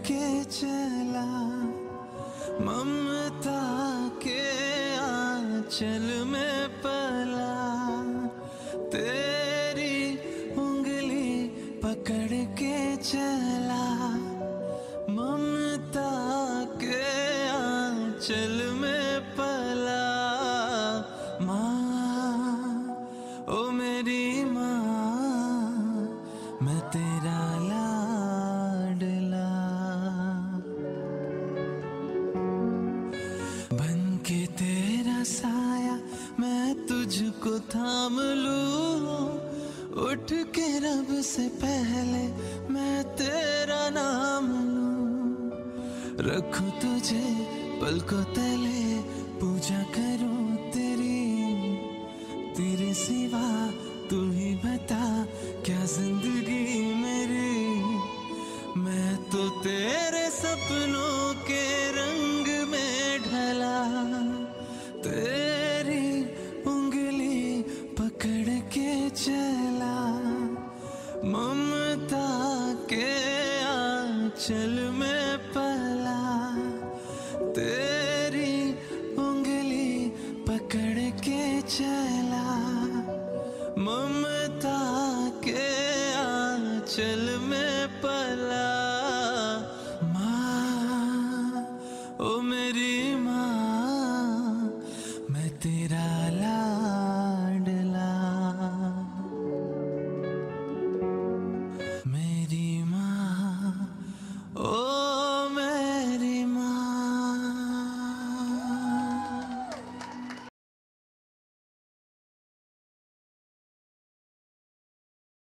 के चला, ममता के आंचल में पला, तेरी उंगली पकड़ के चला, ममता के आंचल में पला। माँ ओ मेरी माँ, मैं तेरा लाडला, बन के तेरा साया मैं तुझको थाम लूं, उठ के रब से पहले मैं तेरा नाम लूं, रखूं तुझे पलकों तले, पूजा करूं तेरी, तेरे सिवा तू ही बता क्या जिंदगी मेरी। मैं तो तेरे सपनों के रंग में ढला, तेरी उंगली पकड़ के चला, ममता के आंचल में पला।